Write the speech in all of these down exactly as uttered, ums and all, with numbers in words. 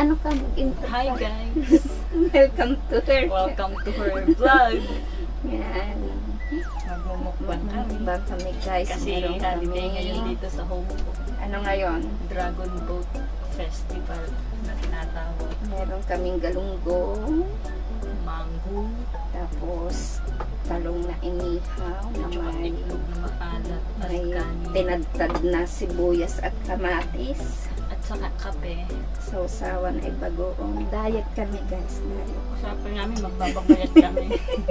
ano ka mag-intro? Hi guys! Welcome to her. Welcome to her vlog. Yan. Magmumukbang kami. Magmumukbang kami guys. Kasi Meron holiday kami. ngayon dito sa home ko. Ano ngayon? Dragon Boat Festival na tinatawag. Meron kaming galunggong. Mango. Tapos talong na inihaw na Tsaka may, itlog na maalat. At may kanin. tinadtad na sibuyas at kamatis. At saka kape. Sausawan ay bagoong. Diet kami guys. Usapan namin magbababayad kami.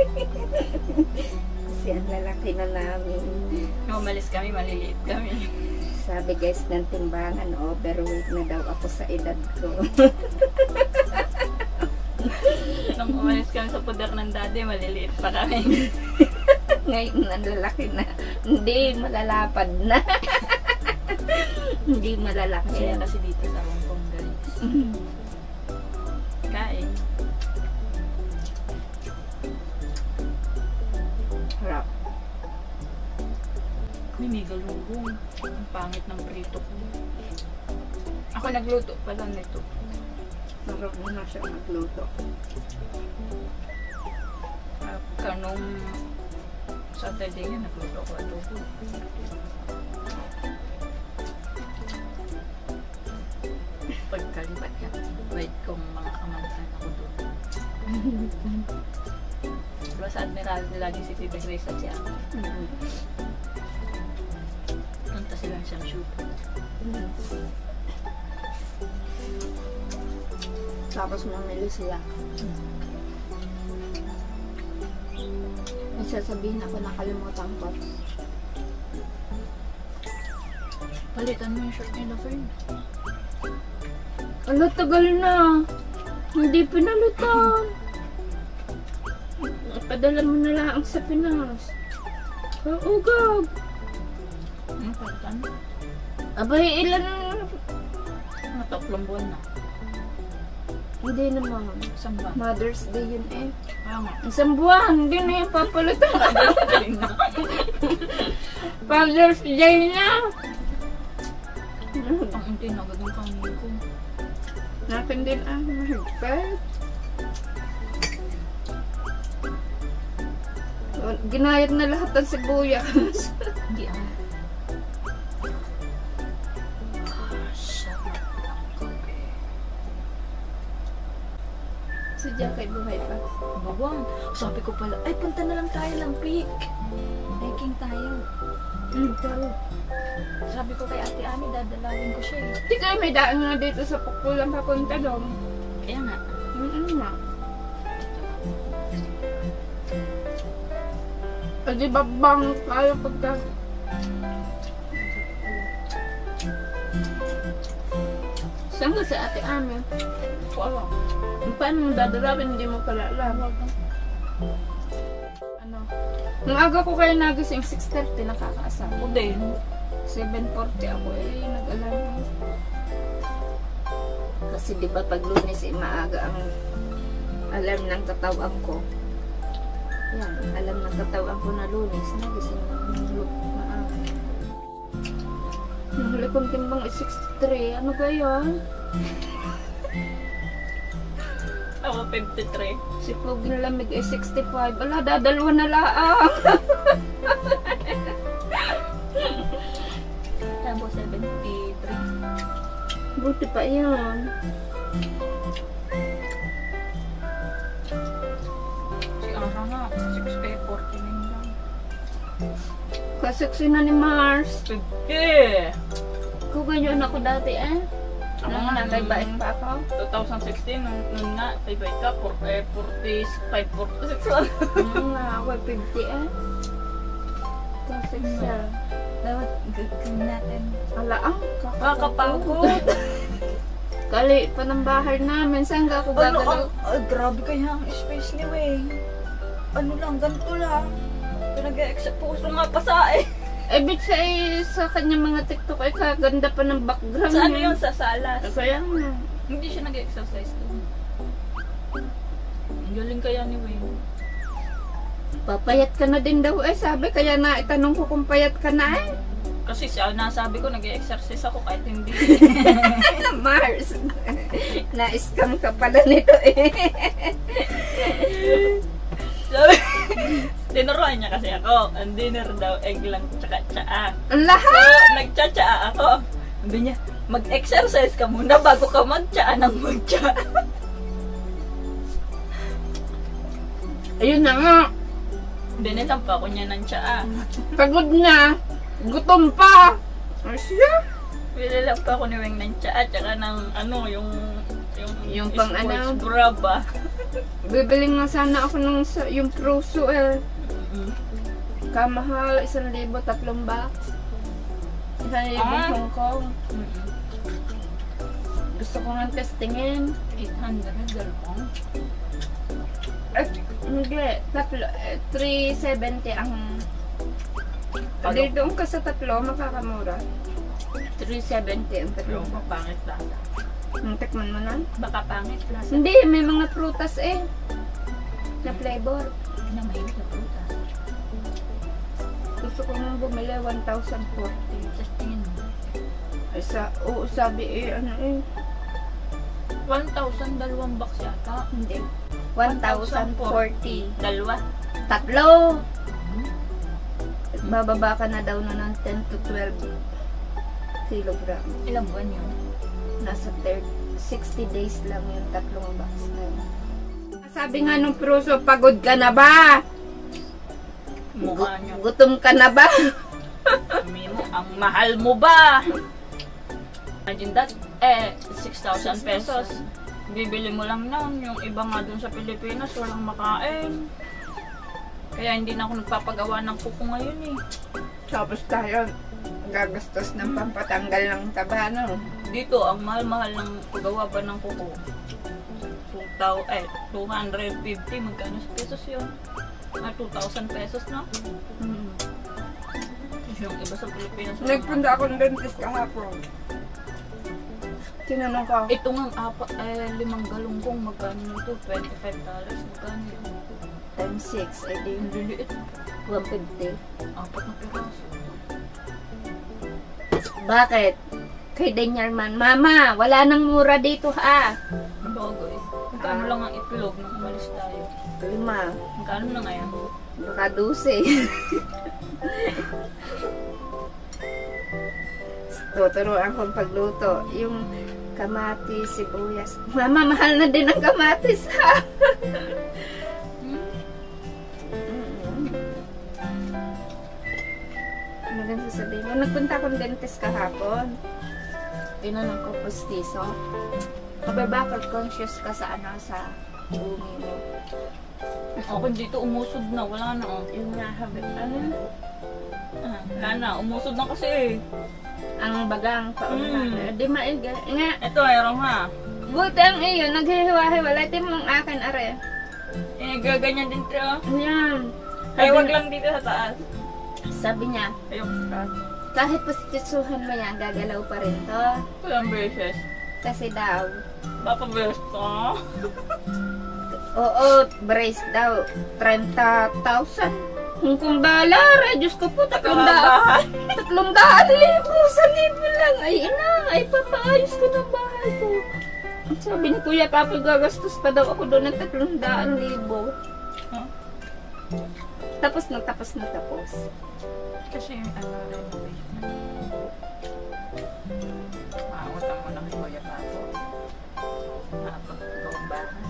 Kasi ang lalaki na namin. Nung umalis kami, maliliit kami. Sabi guys ng timbangan, overweight na daw ako sa edad ko. Nung umalis kami sa puder ng daddy, maliliit pa kami. Ngayon ang lalaki na. Hindi, malalapad na. Hindi malalaki. Kaya kasi dito sa Hong Kong guys. Kain. Harap. May galunggong. Ang pangit ng prito ko. Ako nagluto pala nito. Marunong na siya magluto. At kanong Saturday nga nagluto ko adobo. Pagkalipat ka, wait kong mga kamangsan ako doon. Diba sa Admiral lagi si Tita Grace at siya. Mm. Punta sila siyang shoot. Mm. Tapos mamili sila. May sasabihin ako nakalimutan ko. Palitan mo yung shirt nila, friend. Ala, tagal na. Hindi pinalutan. Padala mo na lang sa Pinas. Oo, gag. Ano palitan? Abay, ilan? Mga tatlong buwan na. Hindi naman. Isang ba? Mother's Day yun eh. Ah, nga. Isang buwan. Hindi na yung papalutan. Galing na. Father's Day na. Ang unti na agad ng kanin ko. Natin din ang mahigpit. Ginayat na lahat ng sibuyas. Hindi ah. Ah, sarap ng kape. Sadya kay buhay pa. Bawang. Sabi ko pala, ay punta na lang tayo lang, Pik. Hiking tayo. Hmm, taro. Sabi ko kay Ate Ami, dadalawin ko siya eh. Di kayo may daan nga dito sa Pukulang papunta doon. Kaya nga. Mm-mm na. O di ba bang tayo pagka... Saan ka sa Ate Ami? Wala. Paano mo dadalawin? Hindi mo pala alam. Ano? Nung aga ko kayo nagising, six thirty nakakaasa. Ako din. seven forty ako eh, nag-alarm. Kasi di ba pag Lunes eh, maaga ang alarm ng katawan ko. Yan, alam ng katawan ko na Lunes, nagising ng maaga. Yung huli kong timbang is sixty-three. Ano ba yun? Ako fifty-three. Si Pogi na lamig ay sixty-five. Ala, dadalwa na laang. Tabo seventy-three. Buti pa yan. Si Aha nga, six K forty-nine lang. Kasiksi na ni Mars. fifty! Kung ganyan ako dati eh. Ako Nung nga, nataybain pa ako. twenty sixteen, nung, nung nga, taybay ka, forty-five, forty-six lang. Nung nga ako fifty eh. Kasiksi. Dapat gagawin natin. Ala ang Kakapagod. Kali pa ng bahay namin. Saan ka ako Ano gagalaw? ang, ay, grabe kaya ang space ni Wei. Ano lang, ganito lang. Pinag-e-except puso nga pa sa eh. Eh, bitch eh, sa kanyang mga TikTok ay kaganda pa ng background Sa ano niya. yun, sa salas. Kaya nga. Hindi siya nag-exercise doon. Ang galing kaya ni Wei. Papayat ka na din daw eh. Sabi kaya na itanong ko kung payat ka na eh. Kasi siya, nasabi ko, nag-exercise ako kahit hindi. Mars. Na-scam ka pala nito eh. Sabi, tinuruan niya kasi ako. Ang dinner daw, egg lang, tsaka tsaa. Ang So, lahat! nagtsa-tsaa ako. Sabi niya, mag-exercise ka muna bago ka mag-tsaa ng mag-tsaa. Ayun na nga. Dinisan pa ako niya ng tsaa. Pagod na. Gutom pa. Ay siya. Pililang pa ako ni Weng ng tsaa, tsaka ng ano, yung yung, Yung pang ano? sports bra ba? Bibili nga sana ako ng sa- yung Pruso eh. Mm. Kamahal, isang libo, tatlong box. Isang libo Ah. Hong Kong. Mm-mm. Gusto ko nga testingin. eight hundred, dalawang. Eh, hindi. Tatlo, eh, three seventy ang... Ano? Hindi doon ka sa tatlo, makakamura. three seventy ang tatlo. Yung mapangit lasa. Ang tikman mo na? Baka pangit lasa. Hindi, may mga prutas eh. Na flavor. Na mahilig na prutas. Gusto ko nang bumili, one thousand forty. Just tingin mo. Ay, sa, oo, sabi eh, ano eh. one thousand, dalawang box yata. Hindi. one thousand forty. Dalawa. Tatlo! Bababa ka na daw na ng ten to twelve kilogram. Ilang buwan yun? Nasa thirty, sixty days lang yung tatlong box na yun. Sabi nga nung Pruso, pagod ka na ba? Mukha niya. Gutom ka na ba? Sabi mo, ang mahal mo ba? Imagine that, eh, six thousand pesos. Bibili mo lang nun. Yung iba nga dun sa Pilipinas, walang makain. Kaya hindi na ako nagpapagawa ng kuko ngayon eh. Tapos tayo, gagastos ng pampatanggal ng taba, no? Dito, ang mahal-mahal ng paggawa ba ng kuko? two thousand, eh, two hundred fifty, magkano sa pesos yun? Ah, two thousand pesos na? Hmm. Yung iba sa Pilipinas. Nagpunta ako ng dentist kahapon. Tinanong ko, Ito nga, apat, eh, limang galunggong, magkano nito? twenty-five dollars, magkano yun? times six, eh di Ang liliit. one fifty. Apat na piraso. Bakit? Kay Denyarman, Mama, wala nang mura dito ha. Ang bago eh. Magkano lang ang itlog nung umalis tayo? Lima, Magkano na ngayon? baka duse. Tuturuan kong pagluto. Yung kamatis, sibuyas. Mama, mahal na din ang kamatis ha. Ano gan sasabihin mo? Nagpunta akong dentist kahapon. Tinanong ko postiso. Kabe bakit conscious ka sa ano sa umi mo? Ako dito umusod na, wala na oh. Yung nga habit, ano? Ah, wala na, umusod na kasi eh. Ang bagang paunahan. Mm. Di maiga. Nga, Ito, mayroon ha. buti ang iyo, naghihiwa-hiwalay. Ito mong akin, are. Eh, gaganyan din ito. Yan. Ay, Sabi wag niya- lang dito sa taas. Sabi niya, Ayok ka. kahit postitsuhan mo yan, gagalaw pa rin to. Walang beses. Kasi daw, Baka beses ka. oo, brace daw, thirty thousand. Kung kung dollar, ay Diyos ko po, tatlong daan. Kabahan. Tatlong daan, libo, sa libo lang. Ay, ina, ay papaayos ko ng bahay ko. Sabi ni Kuya Papi, gagastos pa daw ako doon ng tatlong daan libo. Huh? Tapos na, tapos na, tapos. Kasi yung ano, renovation. Mautang mo na kay Kuya Papo. Nakapag-gawang bahay.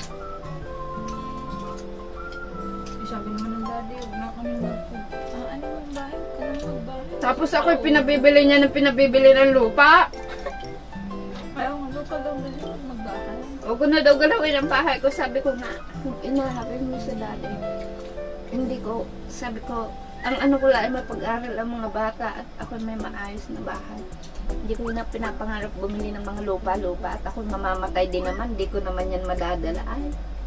Eh, sabi naman ng daddy, huwag na kami mag- Ah, ano yung bahay? Huwag ka na magbahay. Tapos ako'y pinabibili niya ng pinabibili ng lupa. Ayaw nga, lupa daw na yun, magbahay. O kung na daw galawin ang bahay ko, sabi ko nga, inahabay mo sa daddy. Hindi ko, sabi ko, ang ano ko lang ay mapag-aral ang mga bata at ako may maayos na bahay. Hindi ko na pinapangarap bumili ng mga lupa-lupa at ako mamamatay din naman, hindi ko naman yan madadala. Ay.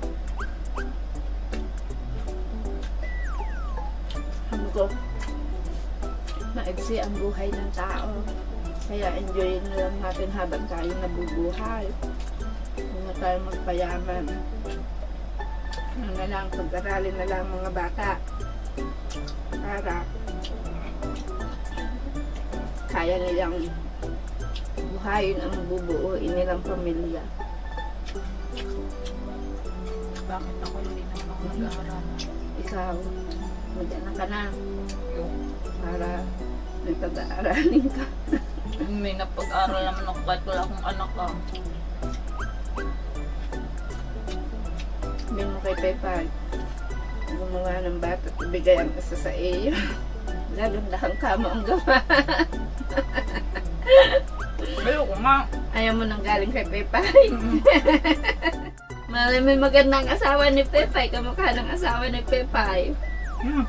Sabi ko, maigsi ang buhay ng tao. Kaya enjoyin na lang natin habang tayo nabubuhay. Huwag na tayo magpayaman. Ano na lang, pag-aralin na lang mga bata. Para kaya nilang buhayin ang bubuuin nilang pamilya. Bakit ako hindi naman ako nag-aaral? Ikaw, mag-anak ka na para may pag-aaralin ka. May napag-aral naman ako kahit wala akong anak ka. Sabihin mo kay Pepay, gumawa ng bata at ibigay ang isa sa iyo. Gagandahang kamo ang gawa. Ayoko nga. Ayaw mo nang galing kay Pepay. Mali may magandang asawa ni Pepay, kamukha ng asawa ni Pepay. Hmm.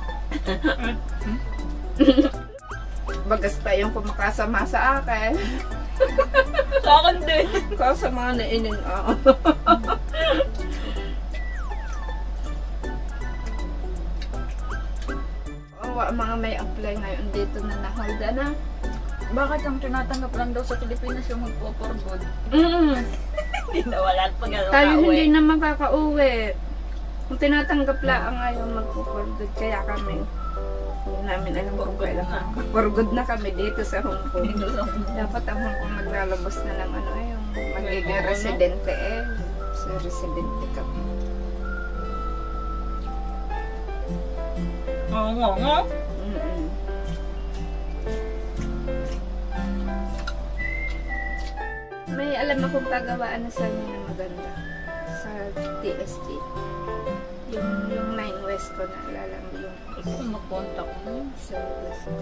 Bagas pa yung kumakasama sa akin. Sa akin din. Kasama na inin ako. Oh, mga may apply ngayon dito na nahalda na. Bakit ang tinatanggap lang daw sa Pilipinas yung magpo-for good? Mm. Hindi na wala at pag-alala Tayo hindi na makakauwi. Kung tinatanggap lang ngayon magpo-for-good, kaya kami hindi namin alam kung kailan na. For good na kami dito sa Hong Kong. Dapat ang Hong Kong maglalabas na ng ano yung magiging residente eh. So residente kami. Oo nga nga. Mm-mm. May alam akong pagawaan na sa amin na maganda sa T S T. Yung, yung nine West ko na alala mo yung Ito mag-contact mo. sa West ko.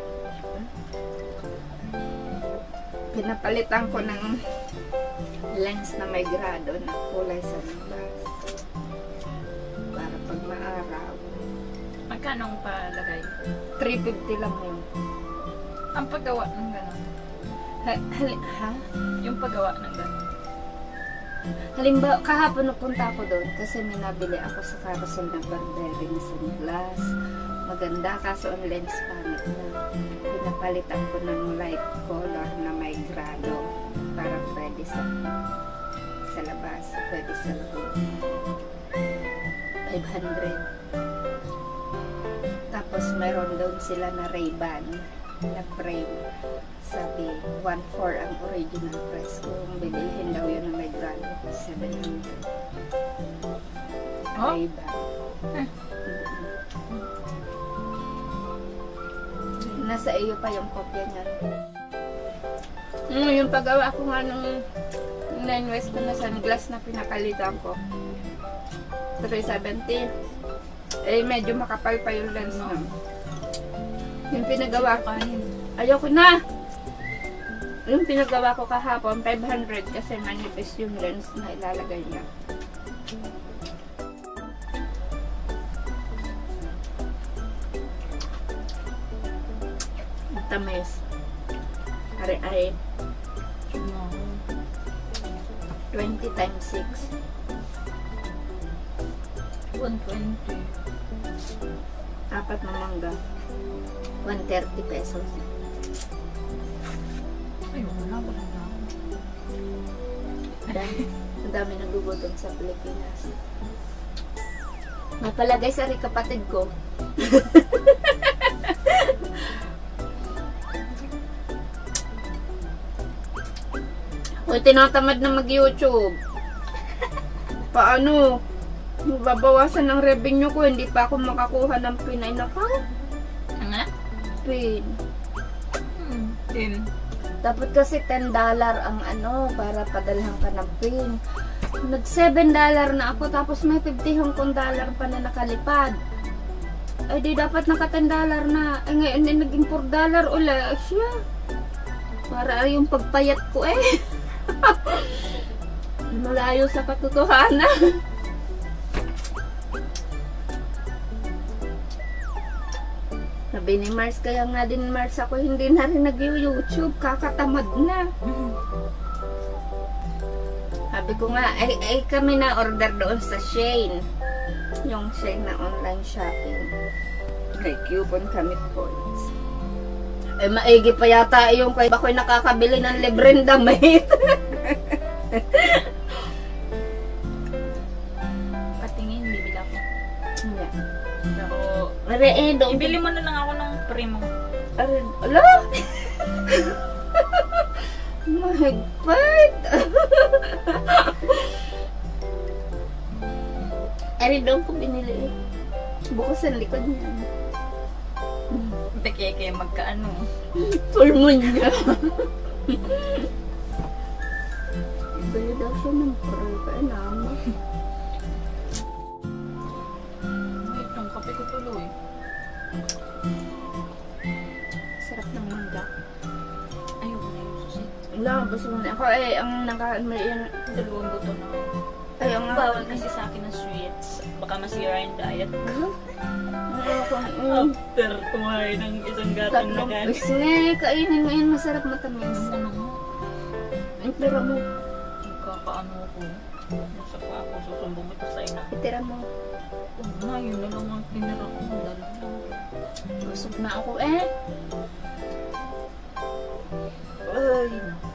Pinapalitan ko ng lens na may grado na kulay sa glass. Para pag maaraw. Magkano ang palagay? three fifty lang yun. Ang paggawa ng gano'n. Ha? Hali, ha? Yung paggawa ng gano'n. Halimbawa, kahapon napunta ako doon kasi may nabili ako sa Carousel na Barbering sunglass. Maganda kaso ang lens pangit na. Pinapalitan ko ng light color na may grado para pwede sa sa labas, pwede sa loob. five hundred. Tapos meron doon sila na Ray-Ban na frame. Sabi, one four ang original price. Kung bibilhin daw yun na may grado, seven hundred. Oh? Ray-Ban. Eh. Nasa iyo pa yung kopya niya. Mm, yung paggawa ko nga ng nine West ko na sunglass na pinakalitan ko. three seventy. Eh, medyo makapal pa yung lens No. na. Yung pinagawa ko, Kanin. ayoko na! Yung pinagawa ko kahapon, five hundred kasi manipis yung lens na ilalagay niya. Tamis. Ari ay No. twenty times six. one twenty. Apat na mangga. one thirty pesos. Ay, wala ba lang ako? Dahil ang dami nagugutom sa Pilipinas. Napalagay sa rin kapatid ko. O, tinatamad na mag-YouTube. Paano? Babawasan ng revenue ko, hindi pa ako makakuha ng Pinay na pa. Ano? Pin. Hmm. Tin. Dapat kasi ten dollar ang ano, para padalhan ka ng pin. Nag seven dollar na ako, tapos may fifty Hong Kong dollar pa na nakalipad. Ay di dapat naka ten dollar na. Eh ngayon din naging four dollar ula. Siya. Para yung pagpayat ko eh. Malayo sa katotohanan. Sabi ni Mars, kaya nga din Mars ako hindi na rin nag-YouTube, kakatamad na. Sabi ko nga, ay, ay kami na order doon sa Shein. Yung Shein na online shopping. May coupon kami points. Eh maigi pa yata yung kay ako'y nakakabili ng libreng damit. Patingin, bibili ako. Hindi. Ako, Are, eh, doon. ibili mo na lang ako ng primo. Are, ala? Mahigpit. Ari doon ko binili. Bukas ang likod niya. Hindi kaya kaya magkaano. Pulmon niya. Bili daw siya ng pral. Kaya naman. Wait, yung kape ko tuloy. Sarap ng mangga. Ayoko na yung susi. Wala, gusto mo na ako. Eh, ang nakakaan mo yan. Dalawang buto na. Ay, ang Bawal kasi sa akin ng sweets. Baka masira yung diet ko. Mm. After kumain ng isang gatang na Tatlong kanin. pis nga eh. Kainin mo yan. Masarap matamis. Ano mo? Itira mo. Kakaano ko. Nasa pa ako. Susumbong ito sa ina. Itira mo. Oh, na, yun na lang ang tinira ko. Dalawa. Busog na ako eh. Ay.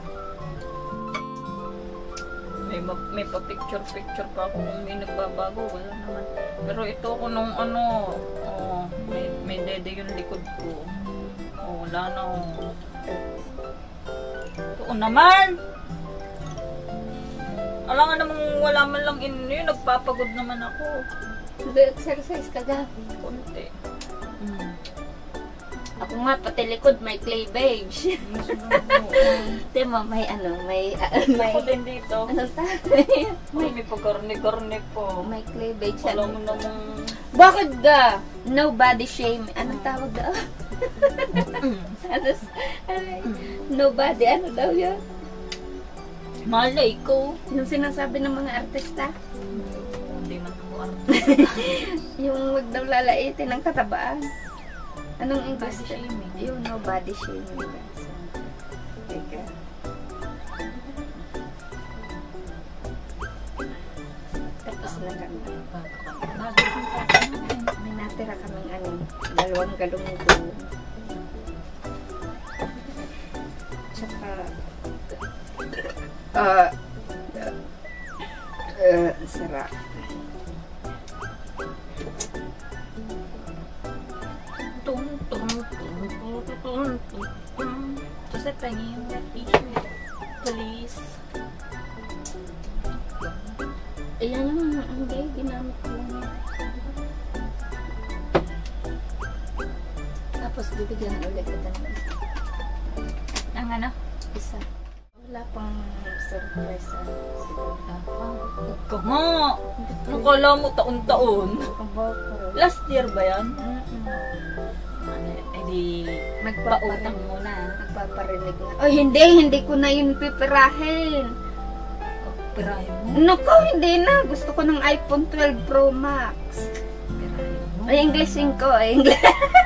May, ma- may pa-picture-picture pa ako kung may nagbabago. Wala naman. Pero ito ko nung ano, oh, may, may dede yung likod ko. Oh, wala na. Oh. Oo naman! Alam nga namang wala man lang in yun. Nagpapagod naman ako. Nag-exercise ka ga. Konti. Hmm. Ako nga, pati likod, may cleavage. Diba, may ano, may, uh, may, Ako din dito. ano sa? May, may pagkarne-karne po. may cleavage. Alam mo Ano? namang... Bakit ga? No body shame. Anong tawag daw? ano, ano, no body, ano daw yun? Malay ko. Yung sinasabi ng mga artista? Hindi man ako arte. Yung wag daw lalaitin ng katabaan. Anong English? Body shaming. Yung no body shaming. So, teka. Tapos na kami. May natira kaming ano, dalawang galunggong. Tsaka, ah, uh, sarap. Tum, tum, tum, tum, tum, tum, tum. Kasi pangin na t-shirt. Please. Ayan yung hindi, ginamit ko lang yan. Tapos bibigyan ulit kita ng Ang ano? isa. Wala pang surprise sa Huwag ka nga. Anong kala mo taon-taon? Last year ba yan? Ano, edi pautang mo na. Nagpaparinig na. Oh, hindi, hindi ko na yun pipirahin. Pirahin mo. Naku, hindi na. Gusto ko ng iPhone twelve Pro Max. Pirahin mo. Ay, Englishin ko. Ay, English.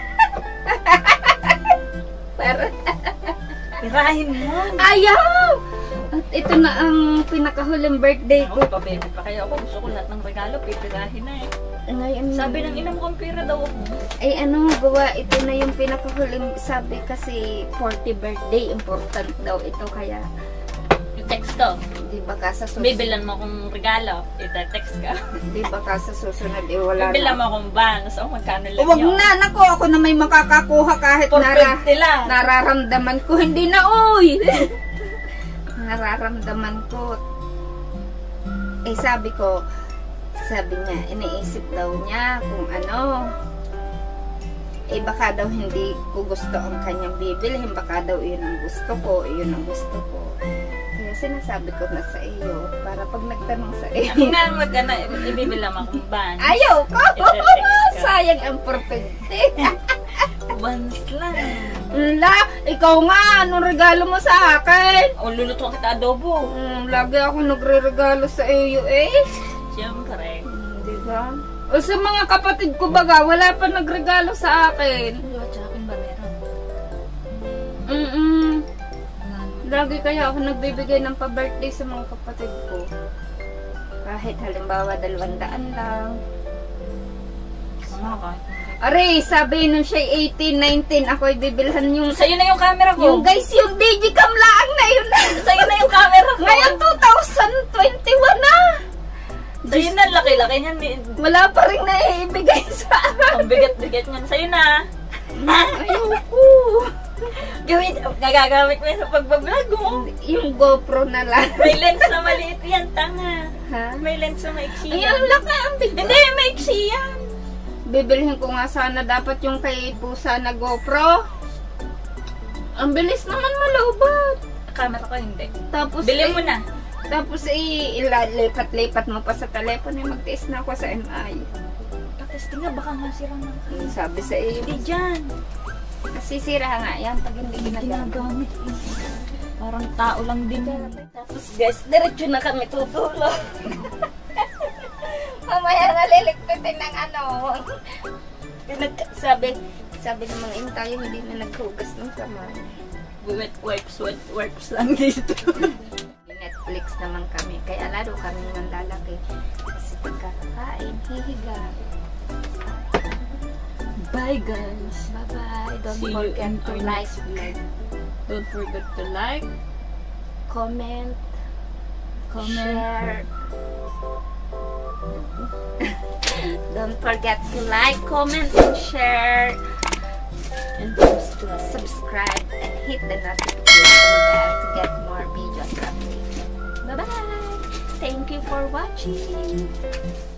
Para. Pirahin mo. Ayaw! At ito na ang pinakahuling birthday ko. Ako, pabebe pa kayo ako. Gusto ko lahat ng regalo, pipirahin na eh. Ngayon, Sabi ng ina mo kung pira daw ako. ay ano, gawa, ito na yung pinakahuling, sabi kasi forty birthday, important daw ito, kaya, Yung text ko. di ba ka sa susunod, Bibilan mo akong regalo, ita-text ka. di ba ka sa susunod, eh, wala Bibilan na. mo akong van, so magkano lang Huwag yun? na, nako, ako na may makakakuha kahit For nara, fifty lang. nararamdaman ko, hindi na, uy! Nararamdaman ko. Eh, sabi ko, sabi niya, iniisip daw niya kung ano, eh baka daw hindi ko gusto ang kanyang bibilhin, baka daw yun ang gusto ko, yun ang gusto ko. Kaya sinasabi ko na sa iyo, para pag nagtanong sa iyo, Ako nga magkano, ibibilan mo akong van. ayaw ko! Ite-text ka. Sayang ang portente. Vans lang. La, ikaw nga, anong regalo mo sa akin? O luluto kita adobo. Hmm, lagi ako nagre-regalo sa iyo eh. Siyempre. Hmm, diba? O sa mga kapatid ko baga, wala pa nagregalo sa akin. Wala sa akin ba meron? Mm-mm. Lagi kaya ako nagbibigay ng pa-birthday sa mga kapatid ko. Kahit halimbawa dalawang daan lang. Mga kahit. Aray, sabi nung siya eighteen, nineteen, ako'y bibilhan yung... Sa'yo na yung camera ko. Yung guys, yung digicam lang na yun na. Sa'yo na yung camera ko. Ngayon two thousand twenty-one na. Sa'yo na, laki-laki niyan. Wala pa rin na ibigay sa akin. Ang bigat-bigat niyan. Sa'yo na. Ayoko. Gawin, nagagamit mo yan sa pagbablog mo. Yung GoPro na lang. May lens na maliit yan, tanga. Ha? May lens na maiksi Ay, yan. ang laki, ang bigat. Hindi, maiksi yan. Bibilhin ko nga sana dapat yung kay Pusa na GoPro. Ang bilis naman malaubat. Camera ko hindi. Tapos Bili eh, mo na. Tapos eh, ilalipat-lipat mo pa sa telepono. Eh, mag-test na ako sa M I. Pakisting nga, baka masira na. Eh, sabi sa iyo, Hindi dyan. masisira nga yan pag hindi ginagamit. Ginagamit. Parang tao lang din. Tapos guys, diretso na kami tutulog. Mamaya naliligpitin ng ano. Pinag sabi, sabi ng mga intayo, hindi na naghugas ng kamay. Wet wipes, wet wipes lang dito. Netflix naman kami, kaya lalo kami ng lalaki. Kasi pagkakain, hihiga. Bye guys. Bye-bye. Don't See you forget in to our like, next vlog. Don't forget to like, comment, comment, share. Don't forget to like, comment, and share. and subscribe. Subscribe and hit the notification bell to get more videos updated. Bye-bye. Thank you for watching.